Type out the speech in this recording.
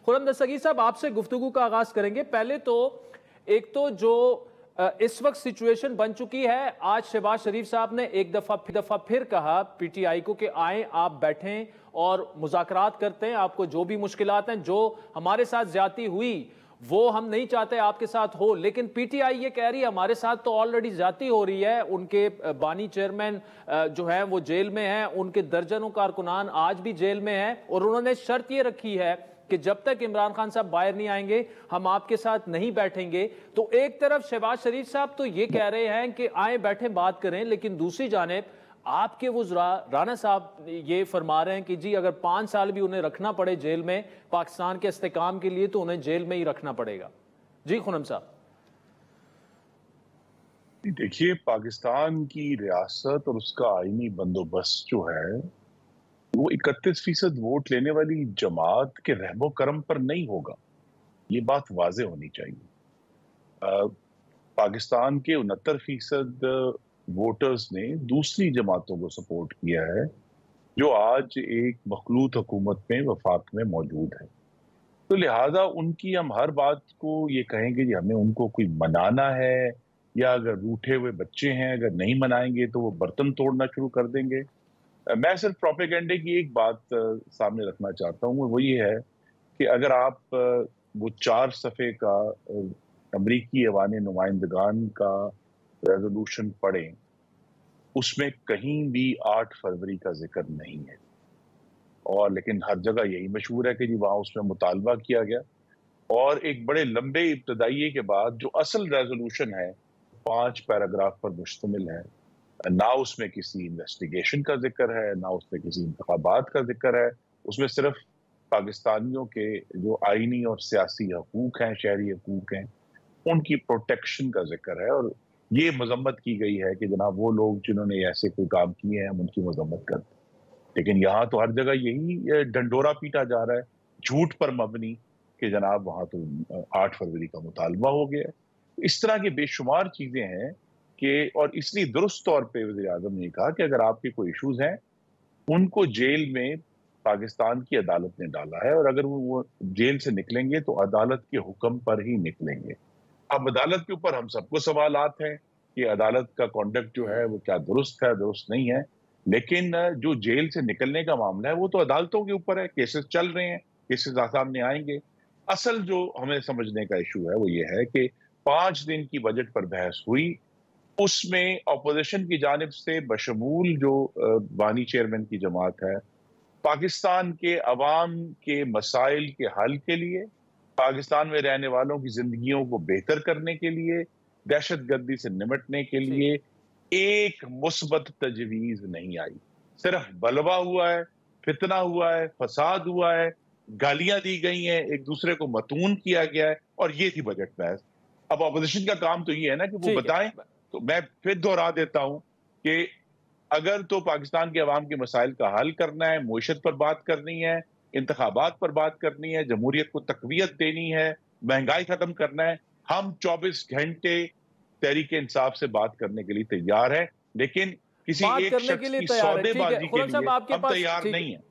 खुर्रम दस्तगीर साहब, आपसे गुफ्तगू का आगाज करेंगे। पहले तो एक तो जो इस वक्त सिचुएशन बन चुकी है, आज शहबाज शरीफ साहब ने एक दफा फिर कहा पीटीआई को कि आए आप बैठें और मुज़ाकरात करते हैं, आपको जो भी मुश्किलात हैं, जो हमारे साथ ज्यादती हुई वो हम नहीं चाहते आपके साथ हो, लेकिन पीटीआई ये कह रही है हमारे साथ तो ऑलरेडी ज्यादती हो रही है। उनके बानी चेयरमैन जो है वो जेल में हैं, उनके दर्जनों कारकुनान आज भी जेल में हैं, और उन्होंने शर्त ये रखी है कि जब तक इमरान खान साहब बाहर नहीं आएंगे हम आपके साथ नहीं बैठेंगे। तो एक तरफ शहबाज शरीफ साहब तो ये कह रहे हैं कि आए बैठे बात करें, लेकिन दूसरी जानिब आपके वुज़रा राना साहब ये फरमा रहे हैं कि जी अगर 5 साल भी उन्हें रखना पड़े जेल में पाकिस्तान के इस्तेकाम के लिए तो उन्हें जेल में ही रखना पड़ेगा। जी खुर्रम साहब। देखिए, पाकिस्तान की रियासत और उसका आईनी बंदोबस्त जो है वो 31% वोट लेने वाली जमात के रहमो करम पर नहीं होगा। ये बात वाज़ेह होनी चाहिए। पाकिस्तान के 69% वोटर्स ने दूसरी जमातों को सपोर्ट किया है जो आज एक मखलूत हुकूमत में वफाक में मौजूद है। तो लिहाजा उनकी हम हर बात को ये कहेंगे कि हमें उनको कोई मनाना है, या अगर रूठे हुए बच्चे हैं अगर नहीं मनाएंगे तो वो बर्तन तोड़ना शुरू कर देंगे। मैं सिर्फ प्रोपेगेंडे की एक बात सामने रखना चाहता हूँ, वो ये है कि अगर आप वो 4 सफ़े का अमरीकी ऐवान नुमाइंदगान का रेजोल्यूशन पढ़ें, उसमें कहीं भी 8 फरवरी का जिक्र नहीं है। और लेकिन हर जगह यही मशहूर है कि जी वहाँ उसमें मुतालबा किया गया, और एक बड़े लंबे इब्तदाइये के बाद जो असल रेजोल्यूशन है 5 पैराग्राफ पर मुश्तमिल है। ना उसमें किसी इन्वेस्टिगेशन का जिक्र है, ना उसमें किसी इंतखाबात का जिक्र है। उसमें सिर्फ पाकिस्तानियों के जो आईनी और सियासी हकूक हैं, शहरी हकूक हैं, उनकी प्रोटेक्शन का जिक्र है। और ये मजम्मत की गई है कि जनाब वो लोग जिन्होंने ऐसे कोई काम किए हैं हम उनकी मजम्मत करते हैं। लेकिन यहाँ तो हर जगह यही डंडोरा पीटा जा रहा है झूठ पर मबनी कि जनाब वहाँ तो 8 फरवरी का मुतालबा हो गया है। इस तरह की बेशुमार चीजें हैं कि, और इसलिए दुरुस्त तौर पे वज़ीर आज़म ने कहा कि अगर आपके कोई इश्यूज हैं उनको जेल में पाकिस्तान की अदालत ने डाला है, और अगर वो जेल से निकलेंगे तो अदालत के हुक्म पर ही निकलेंगे। अब अदालत के ऊपर हम सबको सवालात हैं कि अदालत का कॉन्डक्ट जो है वो क्या दुरुस्त है, दुरुस्त नहीं है। लेकिन जो जेल से निकलने का मामला है वो तो अदालतों के ऊपर है, केसेस चल रहे हैं, केसेस सामने आएंगे। असल जो हमें समझने का इशू है वो ये है कि 5 दिन की बजट पर बहस हुई, उसमें अपोजिशन की जानिब से बशमूल जो बानी चेयरमैन की जमात है, पाकिस्तान के अवाम के मसाइल के हल के लिए, पाकिस्तान में रहने वालों की जिंदगियों को बेहतर करने के लिए, दहशतगर्दी से निपटने के लिए एक मुस्बत तजवीज नहीं आई। सिर्फ बलवा हुआ है, फितना हुआ है, फसाद हुआ है, गालियां दी गई हैं, एक दूसरे को मतून किया गया है, और ये थी बजट बहस। अब अपोजिशन का काम तो ये है ना कि वो बताएं। तो मैं फिर दोहरा देता हूं कि अगर तो पाकिस्तान के अवाम के मसाइल का हल करना है, मुईशत पर बात करनी है, इंतखाबात पर बात करनी है, जमहूरियत को तकवीयत देनी है, महंगाई खत्म करना है, हम 24 घंटे तहरीक इंसाफ से बात करने के लिए तैयार है। लेकिन किसी एक शख्स की सौदेबाजी के लिए हम तैयार नहीं है।